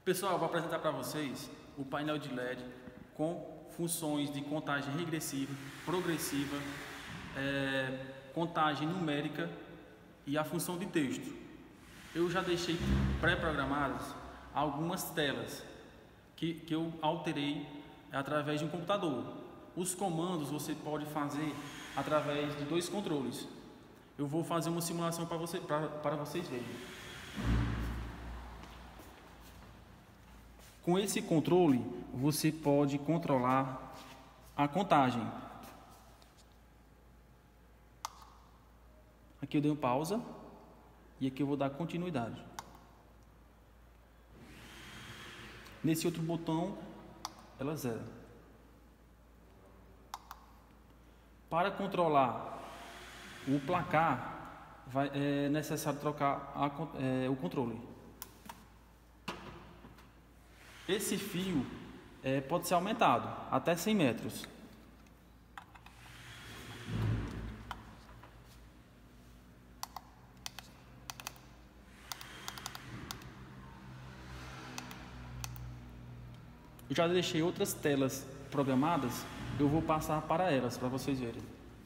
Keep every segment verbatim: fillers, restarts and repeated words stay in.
Pessoal, eu vou apresentar para vocês o painel de L E D com funções de contagem regressiva, progressiva, é, contagem numérica e a função de texto. Eu já deixei pré-programadas algumas telas que, que eu alterei através de um computador. Os comandos você pode fazer através de dois controles. Eu vou fazer uma simulação para você, para, para vocês verem. Com esse controle, você pode controlar a contagem. Aqui eu dei um pausa e aqui eu vou dar continuidade. Nesse outro botão, ela zera. Para controlar o placar, vai, é necessário trocar a, é, o controle. Esse fio é, pode ser aumentado até cem metros. Eu já deixei outras telas programadas, eu vou passar para elas, para vocês verem.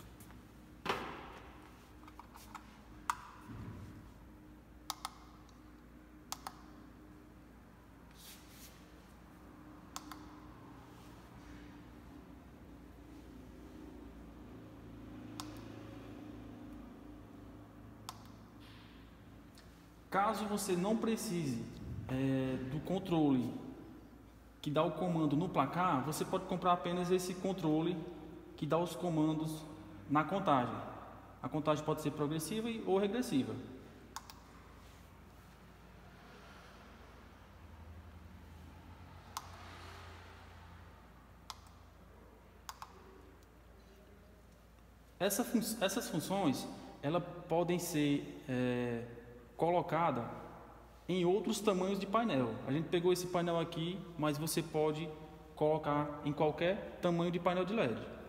Caso você não precise é, do controle que dá o comando no placar, você pode comprar apenas esse controle que dá os comandos na contagem. A contagem pode ser progressiva ou regressiva. Essa fun essas funções elas podem ser é, colocada em outros tamanhos de painel. A gente pegou esse painel aqui, mas você pode colocar em qualquer tamanho de painel de L E D.